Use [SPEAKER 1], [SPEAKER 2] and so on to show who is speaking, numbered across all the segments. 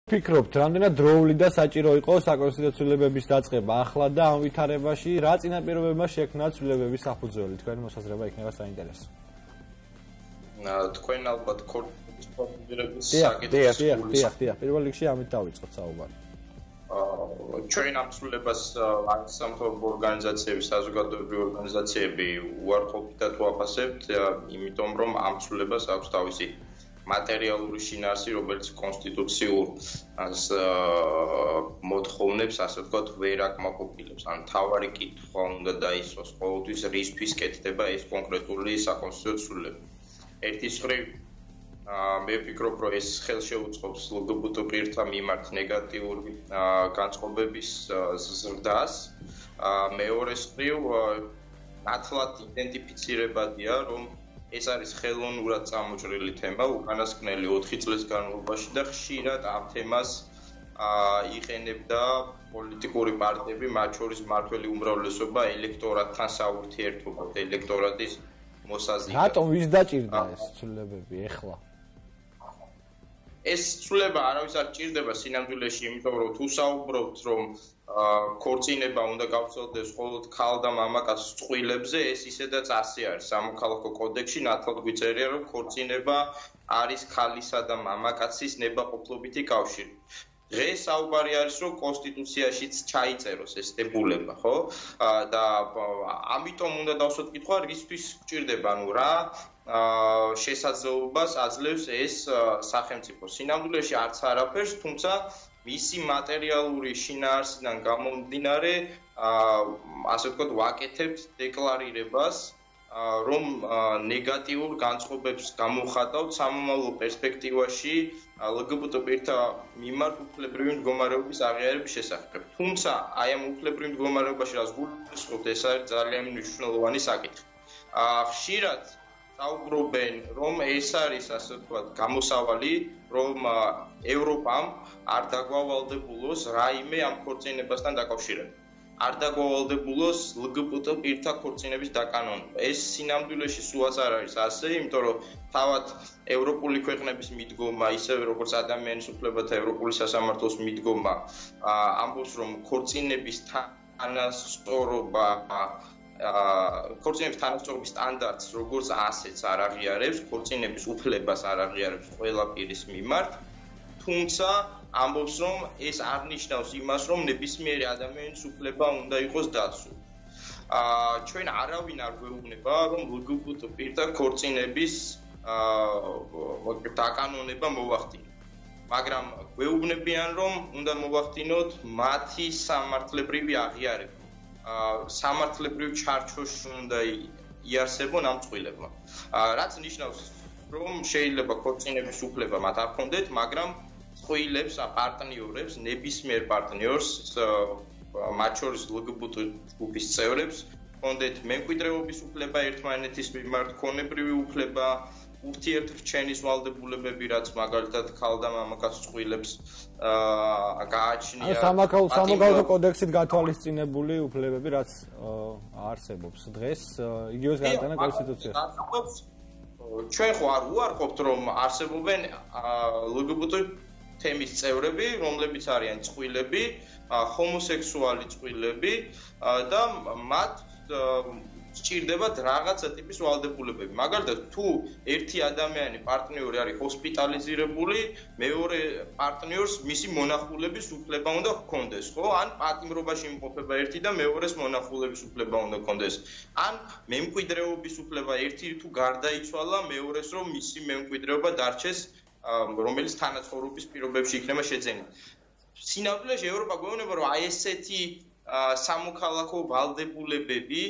[SPEAKER 1] ფიქრობთ, რამდენად დროული და საჭირო იყო საკონსტიტუციო ცვლილებების დაწყება ახლა და ამ ვითარებაში რა წინაპირობებმა შექმნა ცვლილებების საფუძველი? თქვენი მოსაზრება იქნება საინტერესო.
[SPEAKER 2] თქვენ ალბათ კორპორატების
[SPEAKER 1] საკითხი. პირველ რიგში ამით დავიწყოთ საუბარი.
[SPEAKER 2] ჩვენ ამ ცვლილებას სამთავრობო ორგანიზაციები, საზოგადოებრივი ორგანიზაციები უარყოფითად ვაფასებთ, იმიტომ რომ ამ ცვლილებას აქვს თავისი მატერიალური შინაარსი, რომელიც კონსტიტუციურ მოთხოვნებს, ასე ვთქვათ, ვერ აკმაყოფილებს. ან თავარი კითხვა უნდა დაისვას ყოველთვის რისთვის კეთდება ეს კონკრეტული საკონსტიტუციო ცვლილება. ერთის მხრივ მე ვფიქრობ, რომ ეს ხელშეუწყობს ლგბტ პირთა მიმართ ნეგატიური განწყობების ზრდას. მეორეს მხრივ ნათლად იდენტიფიცირებადია, რომ ეს არის ხელოვნურად წამოჭრილი თემა, უკანასკნელი 4 წლის განმავლობაში და ხშირად ამ თემას იყენებდა პოლიტიკური პარტიები, მათ შორის მმართველი უმრავლესობა ელექტორატთან საურთიერთობად, ელექტორატის მოსაზიდად.
[SPEAKER 1] რატომ ვის დაჭირდა ეს ცვლილებები ეხლა?
[SPEAKER 2] ეს ცვლილება არავის არ ჭირდება სინამდვილეში, იმიტომ რომ თუ საუბრობთ, რომ ქორწინება უნდა გავრცელდეს მხოლოდ ქალ და მამაკაცს წყვილებზე, ეს ისედაც ასე არის. სამოქალაქო კოდექსში ნათლად გვიწერია, რომ ქორწინება არის ქალისა და მამაკაცის ნებაყოფლობითი კავშირი. დღეს საუბარი არის, რომ კონსტიტუციაშიც ჩაიწეროს ეს დებულება, ხო? და ამიტომ უნდა დავსვათ კითხვა, რისთვის გვჭირდება, ანუ რა შესაძლებლობას აძლევს ეს სახელმწიფო. სინამდვილეში არც არაფერს, თუმცა მისი მატერიალური შინაარსიდან გამომდინარე, ასე ვთქვათ, ვაკეთებთ დეკლარირებას, რომ ნეგატიურ განწყობებს გამოვხატავთ სამომავლო პერსპექტივაში ლგბტ პირთა მიმართ უფლებრივი მდგომარეობის აღიარების შესახებ. თუმცა აი ამ უფლებრივ მდგომარეობაში რაც გულისხმობთ, ეს არის ძალიან მნიშვნელოვანი საკითხი. ხშირად საუბრობენ, რომ ეს არის, ასე ვთქვათ, გამოსავალი, რომ ევროპამ არ დაგვავალდებულოს რაიმე ამ ქორწინებასთან დაკავშირებით. არ დაგვავალდებულოს ლგბტ პირთა ქორწინების დაკანონება. ეს სინამდვილეში სულაც არ არის ასე, იმიტომ რომ თავად ევროპული ქვეყნების მიდგომა, ისევე როგორც ადამიანის უფლებათა ევროპული სასამართლოს მიდგომა, ამბობს, რომ ქორწინების თანასწორობა ქორწინების თანასწორობის სტანდარტს როგორც ასეც არ აღიარებს, ქორწინების უფლებას არ აღიარებს ყველა პირის მიმართ, თუმცა ამბობს, რომ ეს არ ნიშნავს იმას, რომ ნებისმიერი ადამიანის უფლება უნდა იყოს დაცული. ჩვენ არავინ არ გვეუბნება, რომ ლგბტ პირთა ქორწინების დაკანონება მოვახდინოთ. მაგრამ გვეუბნებიან, რომ უნდა მოვახდინოთ მათი სამართლებრივი აღიარება. სამართლებრივ ჩარჩოში უნდა იარსებონ ამ წყვილებმა. რაც ნიშნავს, რომ შეიძლება ქორწინების უფლება მათ არ ჰქონდეთ, მაგრამ წყვილებს, პარტნიორებს, ნებისმიერ პარტნიორს, მათ შორის ლგბტ ჯგუფის წევრებს, ჰქონდეთ მემკვიდრეობის უფლება ერთმანეთის მიმართ, ქონებრივი უფლება, ურთიერთრჩენის ვალდებულებები, რაც მაგალითად ქალ და მამაკაც წყვილებს გააჩნია.
[SPEAKER 1] სამოქალაქო კოდექსით გათვალისწინებული უფლებები, რაც არსებობს დღეს, იგივეს გაიტანა კონსტიტუციაში.
[SPEAKER 2] ჩვენ ხო არ უარყოფთ, რომ არსებობენ ლგბტ თემის წევრები, რომლებიც არიან წყვილები, ჰომოსექსუალი წყვილები და მათ სჭირდებათ რაღაცა ტიპის ვალდებულებები. მაგალითად, თუ ერთი ადამიანი პარტნიორი არის ჰოსპიტალიზირებული, მეორე პარტნიორს მისი მონახულების უფლება უნდა ჰქონდეს, ხო? ან პატიმრობაში იმყოფება ერთი და მეორეს მონახულების უფლება უნდა ჰქონდეს. ან მემკვიდრეობის უფლება, ერთი თუ გარდაიცვალა, მეორეს რომ მისი მემკვიდრეობა დარჩეს, რომელიც თანაცხოვრობის პირობებში იქნება შეძენილი. სინამდვილეში ევროპა გვეუბნება, რომ აი ესეთი სამოქალაქო ვალდებულებები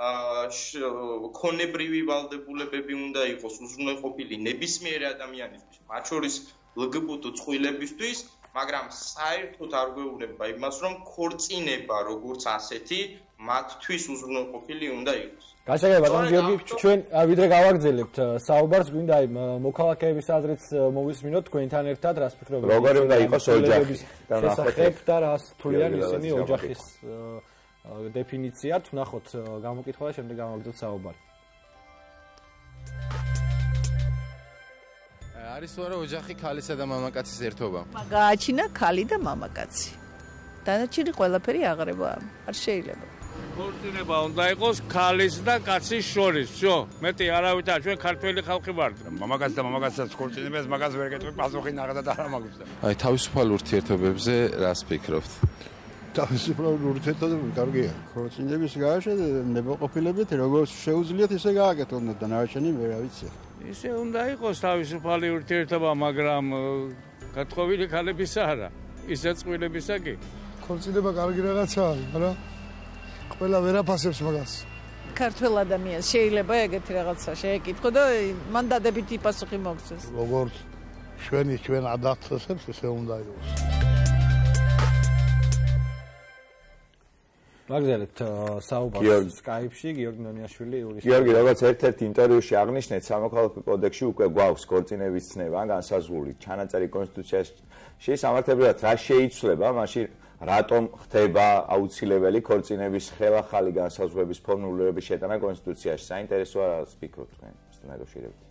[SPEAKER 2] ქონებრივი ვალდებულებები უნდა იყოს უზრუნველყოფილი ნებისმიერი ადამიანისთვის, მათ შორის ლგბტ წყვილებისთვის, მაგრამ საერთოდ არ გვეუბნება იმას, რომ ქორწინება როგორც ასეთი მათთვის უზრუნველყოფილი უნდა იყოს.
[SPEAKER 1] გასაგებია, ბატონ გიორგი, ჩვენ ვიდრე გავაგრძელებთ საუბარს, გვინდა აი მოქალაქეების აზრიც მოვისმინოთ თქვენთან ერთად, რას ფიქრობთ?
[SPEAKER 3] როგორი უნდა იყოს ოჯახი
[SPEAKER 1] და რას თვლიან ისინი ოჯახის დეფინიციად, ვნახოთ გამოკითხვა და შემდეგ გავაგრძელოთ საუბარი.
[SPEAKER 3] არის თუ არა ოჯახი ქალისა და მამაკაცის ერთობა?
[SPEAKER 4] გააჩინა ქალი და მამაკაცი. დანარჩენი ყველაფერი აღრება არ შეიძლება.
[SPEAKER 5] ქორწინება უნდა იყოს ქალის და კაცის შორის. всё, მეტი არავითარ ჩვენ ქართველი ხალხი ვართ.
[SPEAKER 6] მამაკაც და მამაკაცსაც ქორწინებას მაგას ვერ გეტყვი, პასუხი ნახეთ და არ მაქვს.
[SPEAKER 3] აი თავისუფალ ურთიერთობებზე რას ფიქრობთ?
[SPEAKER 7] თავისუფალ ურთიერთობები კარგია. ქორწინების ნებაყოფილებით როგორც შეუძლიათ ისე გააკეთონ და დანარჩენი ვერ ვიცი.
[SPEAKER 5] ისე უნდა იყოს თავისუფალი ურთიერთობა, მაგრამ გათხოვილი ქალების არა. ისე წყვილებისა კი.
[SPEAKER 8] ქორწინება კარგი რაღაცაა, მაგრამ ყველა ვერ აფასებს მაგას.
[SPEAKER 4] ქართველ ადამიანს შეიძლება ეგეთი რაღაცა შეეკითხო და მან დადებითი პასუხი მოგცეს.
[SPEAKER 8] როგორც ჩვენ ადათწესებს, ესე უნდა იყოს.
[SPEAKER 1] მაგალითად საუბარს Skype-ში გიორგი ნონიაშვილი იურისტი.
[SPEAKER 9] გიორგი, როგორც ერთ-ერთ ინტერვიუში აღნიშნეთ, სამოქალაქო კოდექსში უკვე გვაქვს ქორწინების ცნება განსაზღვრული ჩანაწერი კონსტიტუციაში. სამართლებრივად რა შეიცვლება, მაშინ რატომ ხდება აუცილებელი ქორწინების ხელახალი განსაზღვრების ფორმულირების შეტანა კონსტიტუციაში? საინტერესოა რას ფიქრობთ თქვენ მასთან დაკავშირებით?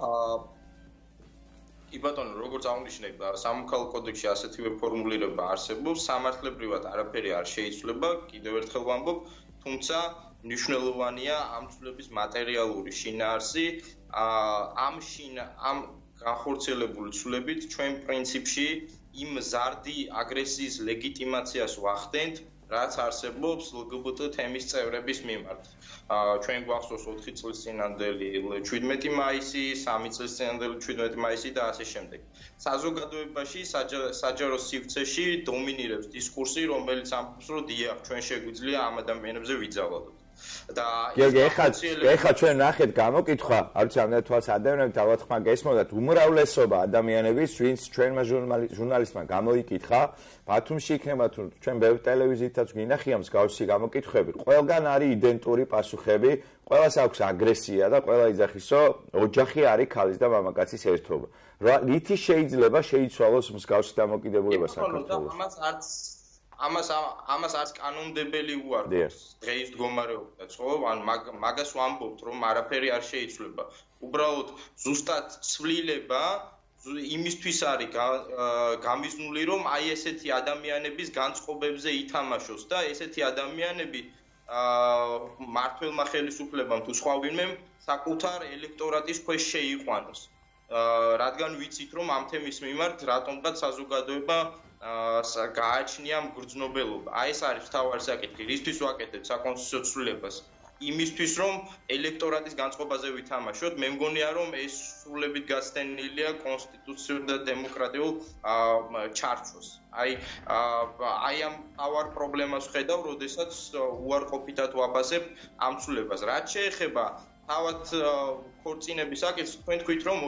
[SPEAKER 2] კი ბატონო, როგორც აღნიშნეთ, სამოქალაქო კოდექსში ასეთივე ფორმულირება არსებობს, სამართლებრივად არაფერი არ შეიცვლება, კიდევ ერთხელ ვამბობ, თუმცა მნიშვნელოვანია ამ ცვლილების მატერიალური შინაარსი, ამ განხორციელებული ცვლილებით ჩვენ პრინციპში იმ ზარდი აგრესიის ლეგიტიმაციას ვახდენთ, რაც არსებობს LGBT თემის წევრების მიმართ. ჩვენ გვახსოვს 4 წლის წინანდელი 17 მაისი, 3 წლის წინანდელი 17 მაისი და ასე შემდეგ. საზოგადოებაში საჯარო სივრცეში დომინირებს დისკურსი, რომელიც ამბობს, რომ დიახ, ჩვენ შეგვიძლია ამ ადამიანებზე ვიძალოთ. და
[SPEAKER 9] ეხლა ჩვენ ნახეთ გამოკითხვა, არ ვიცი ამდენ თვალს ადამიანებს ალბათ ხმა გესმოდათ, უმრავლესობა ადამიანების, ვინც ჩვენმა ჟურნალისტმა გამოიკითხა, ბათუმში იქნება თუ ჩვენ ბევრ ტელევიზიითაც გინახია მსგავსი გამოკითხვები, ყველგან არის იდენტური პასუხები, ყველას აქვს აგრესია და ყველა იძახის, რომ ოჯახი არის ქალის და მამაკაცის ერთობა. რითი შეიძლება შეიცვალოს მსგავსი დამოკიდებულება საქართველოს?
[SPEAKER 2] ამას არც კანონმდებელი უარყოფს დღეის მდგომარეობაც, ხო? ან მაგას ვამბობთ, რომ არაფერი არ შეიცვლება. უბრალოდ ზუსტად ცვლილება იმისთვის არის გამიზნული, რომ აი ესეთი ადამიანების განწყობებზე ითამაშოს და ესეთი ადამიანები მართველმა ხელისუფლებამ თუ სხვა ვინმემ საკუთარ ელექტორატის ქვეშ შეიყვანოს. რადგან ვიცით, რომ ამ თემის მიმართ რატომღაც საზოგადოება გააჩნია მგრძნობელობა. აი ეს არის მთავარი საკითხი, რისთვის ვაკეთებთ საკონსტიტუციო ცვლილებას? იმისთვის, რომ ელექტორატის განწყობაზე ვითამაშოთ, მე მგონია, რომ ეს სრულებით გასცდენილია კონსტიტუციურ და დემოკრატიულ ჩარჩოს. აი ამ თავარ პრობლემას ვხედავ, როდესაც უარყოფითად ვაფასებ ამ ცვლილებას. რაც შეეხება თავად ქორწინების საკითხს, თქვენ თქვით, რომ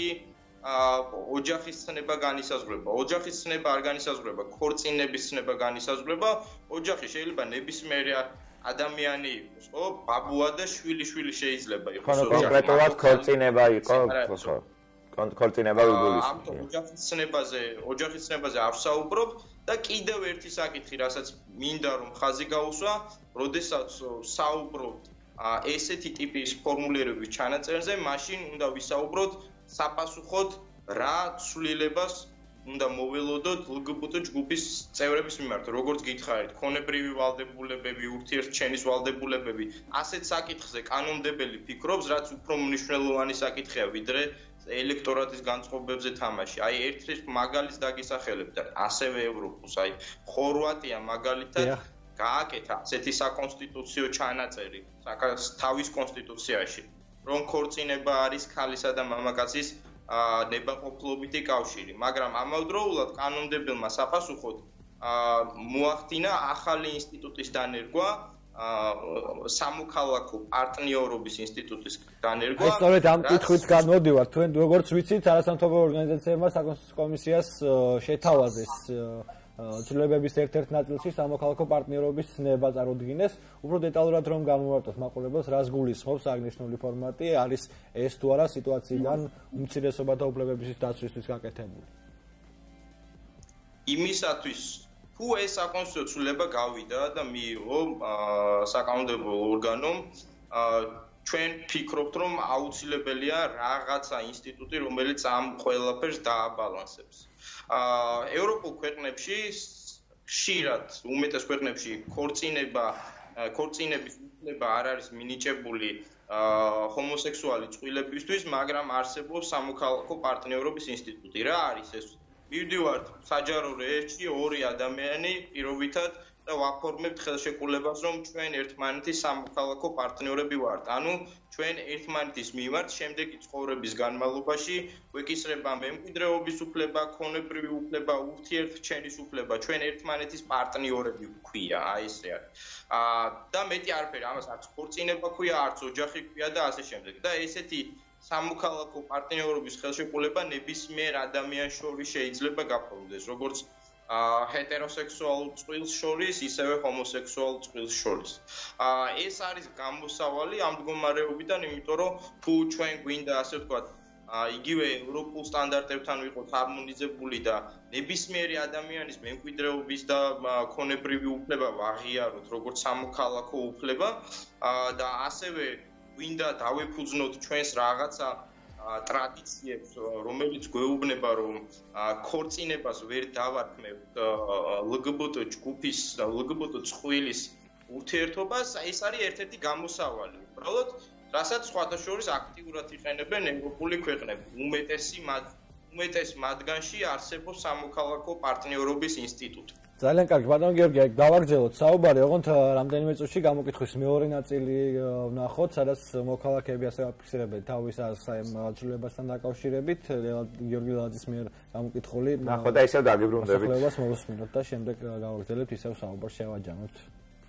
[SPEAKER 2] ოჯახის ცნება განისაზღვრება. ოჯახის ცნება არ განისაზღვრება, ქორწინების ცნება განისაზღვრება. ოჯახი შეიძლება ნებისმიერი ადამიანი იყოს, ხო? ბაბუა და შვილი შეიძლება იყოს.
[SPEAKER 9] კონკრეტულად ქორწინება იყო, ხო? ქორწინება ვიგულისხმობ.
[SPEAKER 2] ოჯახის ცნებაზე არ ვსაუბრობ და კიდევ ერთი საკითხი, რასაც მინდა რომ ხაზი გაუსვა, როდესაც საუბრობთ ესეთი ტიპის ფორმულირების ჩანაწერზე, მაშინ უნდა ვისაუბროთ საპასუხოდ რა ცვლილებას უნდა მოველოდოთ LGBT ჯგუფის წევრების მიმართ, როგორც გითხარით, ქონებრივი ვალდებულებები, ურთიერთჩენის ვალდებულებები, ასეთ საკითხზე კანონმდებელი ფიქრობს, რაც უფრო მნიშვნელოვანი საკითხია, ვიდრე ელექტორატის განწყობებზე თამაში. აი ერთ-ერთ მაგალითს დაგისახელებთ, ასევე ევროპულს, აი ხორვატია მაგალითად გააკეთა ასეთი საკონსტიტუციო ჩანაწერი თავის კონსტიტუციაში, რომ ქორწინება არის ქალისა და მამაკაცის ნებაყოფლობითი კავშირი, მაგრამ ამავდროულად კანონმდებელმა საპასუხოდ მოახდინა ახალი ინსტიტუტის დანერგვა, სამოქალაქო პარტნიორობის ინსტიტუტის დანერგვა.
[SPEAKER 1] ეს სწორედ ამ კითხვით განმოდივართ, თქვენ როგორც ვიცით, არასამთავრობო ორგანიზაციებმა საკონსტიტუციო კომისიას შეთავაზეს ცვლილებების ერთ-ერთ ნაწილში სამოქალაქო პარტნიორობის ცნება წარუდგინეს. უფრო დეტალურად რომ გამოვარტოთ მაყურებელს, რას გულისხმობს აღნიშნული ფორმატი, არის ეს თუ არა სიტუაციიდან უმცირესობათა უფლებების დაცვისთვის გაკეთებული?
[SPEAKER 2] იმისათვის თუ ეს საკონსტიტუციო ცვლილება გავიდა და მიიღო საკანონმდებლო ორგანომ, ჩვენ ფიქრობთ, რომ აუცილებელია რაღაცა ინსტიტუტი, რომელიც ამ ყველაფერს დააბალანსებს. ევროპულ ქვეყნებში ხშირად უმეტეს ქვეყნებში ქორწინების უფლება არ არის მინიჭებული ჰომოსექსუალი წყვილებისთვის, მაგრამ არსებობს სამოქალაქო პარტნიორობის ინსტიტუტი. რა არის ეს? მივდივართ საჯარო რეესტრში ორი ადამიანი პირობითად და ვაფორმებთ ხელშეკრულებას, რომ ჩვენ ერთმანეთის სამოქალაქო პარტნიორები ვართ. ანუ ჩვენ ერთმანეთის მიმართ შემდეგი ცხოვრების განმავლობაში გვეკისრება მემკვიდრეობის უფლება, ქონებრივი უფლება, ურთიერთრჩენის უფლება, ჩვენ ერთმანეთის პარტნიორები ვქვია, აი ესე არის. და მეტი არაფერი, ამას არც ქორწინება ქვია, არც ოჯახი ქვია და ასე შემდეგ. და ესეთი სამოქალაქო პარტნიორობის ხელშეკრულება ნებისმიერ ადამიანს შორის შეიძლება გაფორმდეს, როგორც ჰეტეროსექსუალურ წყვილს შორის, ისევე ჰომოსექსუალურ წყვილს შორის. ეს არის გამოსავალი ამ მდგომარეობიდან, იმიტომ რომ თუ ჩვენ გვინდა ასე ვთქვათ, იგივე ევროპულ სტანდარტებთან ვიყოთ ჰარმონიზებული და ნებისმიერი ადამიანის მემკვიდრეობის და ქონებრივი უფლება ვაღიაროთ, როგორც სამოქალაქო უფლება და ასევე გვინდა დავეფუძნოთ ჩვენს რაღაცა ტრადიციებს, რომელიც გვეუბნება, რომ ქორწინებას ვერ დავარქმევთ LGBT ჯგუფის, LGBT წყვილის ურთიერთობას, ეს არის ერთ-ერთი გამოსავალი. უბრალოდ, რასაც სხვათა შორის აქტიურად იყენებენ ევროპული ქვეყნები. უმეტეს მათგანში არსებობს სამოქალაქო პარტნიორობის ინსტიტუტი.
[SPEAKER 1] ძალიან კარგი, ბატონო გიორგი, დავაგრძელოთ საუბარი, ოღონდ რამდენიმე წუთში გამოკითხვის მეორე ნაწილი ვნახოთ, სადაც მოქალაქეები ასე აფიქსირებენ თავის ცვლილებასთან დაკავშირებით, გიორგი ლაძის მიერ გამოკითხული.
[SPEAKER 9] ნახოთ და ისევ დაგიბრუნდებით.
[SPEAKER 1] მოსახლეობას მოვუსმინოთ და შემდეგ გავაგრძელებთ ისევ საუბარს შევაჯამოთ.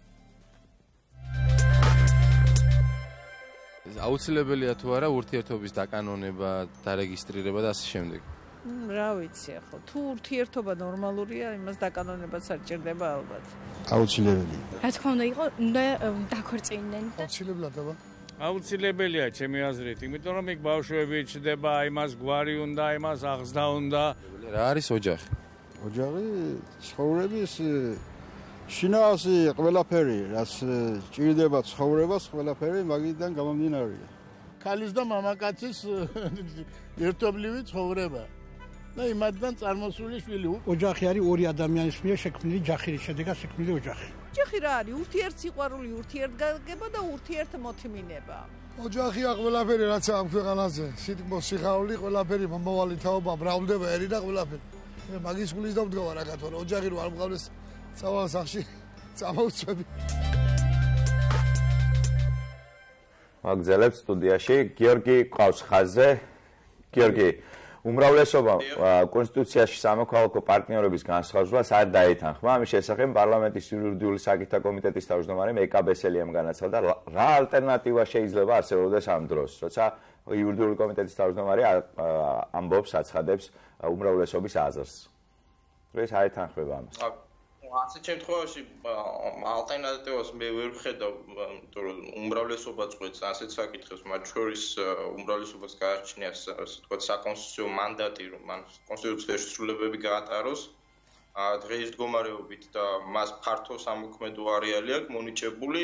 [SPEAKER 3] აუცილებელია თუ არა ურთიერთობის დაკანონება, დარეგისტრირება და ასე შემდეგ.
[SPEAKER 4] რა ვიცი ახლა, თუ ურთიერთობა ნორმალურია, იმას დაკანონებაც არ ჭირდება ალბათ.
[SPEAKER 7] აუცილებელია.
[SPEAKER 10] რა თქმა უნდა, უნდა დაქორწინდნენ.
[SPEAKER 8] აუცილებლად აბა.
[SPEAKER 5] აუცილებელია ჩემი აზრით, იმიტომ რომ იქ ბავშვები ჩდება, იმას გვარი უნდა, იმას აღზრდა უნდა.
[SPEAKER 3] რა არის ოჯახი?
[SPEAKER 7] ოჯახი ცხოვრების შინაარსი ყველაფერი, რაც ჭირდება ცხოვრებას, ყველაფერი მაგიდან გამომდინარეა.
[SPEAKER 11] ქალის და მამაკაცის ერთობლივი ცხოვრება. და იმათგან წარმოსული შვილი.
[SPEAKER 12] ოჯახი არის ორი ადამიანის მიერ შექმნილი ჯახირის შედეგად შექმნილი ოჯახი.
[SPEAKER 4] ოჯახი რა არის? ურთიერთსიყვარული, ურთიერთგაგება და ურთიერთმოთმინება.
[SPEAKER 8] ოჯახია ყველაფერი, რაც ამ ქვეყანაზე, სიტყვა, სიხარული, ყველაფერი, მომავალი თაობა, მრავლდება ერი და ყველაფერი. მაგის გulis დავდგა რაგათა, ოჯახი რო არ მყავდეს სავალ სახში წამოვწვევი.
[SPEAKER 9] მაგზელებს სტუდიაში გიორგი ყავს ხაზზე. გიორგი, უმრავლესობა კონსტიტუციაში სამოქალაქო პარტნიორობის განსხვავებას არ დაეთანხმა. ამის შესახებ პარლამენტის იურიდიული საკითხთა კომიტეტის თავმჯდომარე მეკაბესელიამ განაცხადა, რა ალტერნატივა შეიძლება არსებობდეს ამ დროს, როცა იურიდიული კომიტეტის თავმჯდომარე ამბობს, აცხადებს უმრავლესობის აზრს. ეს აეთანხმება ამას.
[SPEAKER 2] ასეთ შემთხვევაში ალტერნატივას მე ვერ ვხედავ, იმიტომ რომ უმრავლესობა წყვეტს ასეთ საკითხებს, მათ შორის უმრავლესობას გააჩნია, ასე ვთქვათ, საკონსტიტუციო მანდატი, რომ მან კონსტიტუციაში ცვლილებები გაატაროს. დღეის მდგომარეობით და მას ფართო სამოქმედო არეალი აქვს მონიჭებული.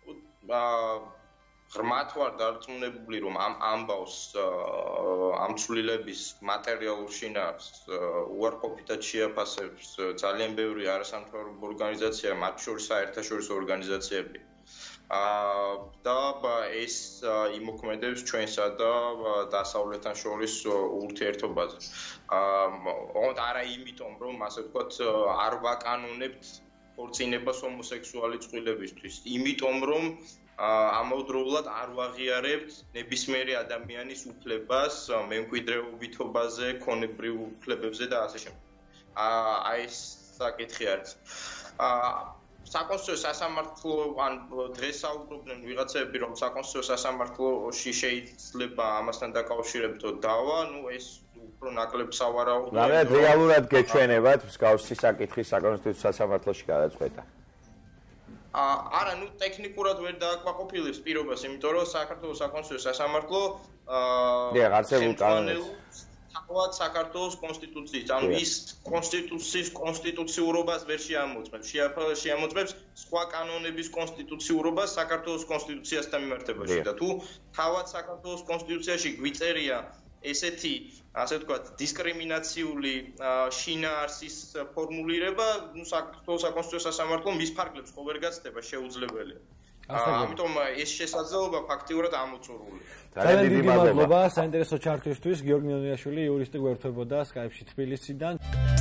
[SPEAKER 2] ღრმად ვარ დარწმუნებული, რომ ამ ამბავს ამ ცვლილების მატერიალურ შინაარსს უარყოფითად შეაფასებს ძალიან ბევრი არასამთავრობო ორგანიზაცია, მათ შორის საერთაშორისო ორგანიზაციები. და ეს იმოქმედებს ჩვენსა და დასავლეთთან შორის ურთიერთობაზე. ოღონდ არა იმიტომ, რომ ასე ვთქვათ, არ ვაკანონებთ ქორწინებას ჰომოსექსუალი წყვილებისთვის, იმიტომ რომ ამავდროულად არ ვაღიარებთ ნებისმიერი ადამიანის უფლებას მემკვიდრეობითობაზე, ქონებრივ უფლებებზე და ასე შემდეგ. აი ეს საკითხი არის. საკონსტიტუციო სასამართლო ან დღეს საუბრობდნენ ვიღაცები, რომ საკონსტიტუციო სასამართლოში შეიძლება ამასთან დაკავშირებითო დავა, ეს უფრო ნაკლებ სავარაუდოა.
[SPEAKER 9] მაგრამ რეალურად გეჩვენებათ მსგავსი საკითხი საკონსტიტუციო სასამართლოში გადაწყვეტა.
[SPEAKER 2] არა, ტექნიკურად ვერ დააკმაყოფილებს პირობას, იმიტომ რომ საქართველოს საკონსტიტუციო სასამართლო თავად საქართველოს კონსტიტუციის, ანუ ის კონსტიტუციურობას ვერ შეამოწმებს, შეამოწმებს სხვა კანონების კონსტიტუციურობას საქართველოს კონსტიტუციასთან მიმართებაში და თუ თავად საქართველოს კონსტიტუციაში გვიწერია ესეთი, ასე ვთქვათ, დისკრიმინაციული შინაარსის ფორმულირება, ну საქართველოს საკონსტიტუციო სასამართლომ მის ფარგლებს ხო ვერ გაცდება შეუძლებელია. ამიტომ ეს შესაძლებლობა ფაქტიურად ამოწურულია.
[SPEAKER 1] ძალიან დიდი მადლობა საინტერესო ჩართვისთვის. გიორგი ნონიაშვილი იურისტი გვერდებოდა Skype-ში თბილისიდან.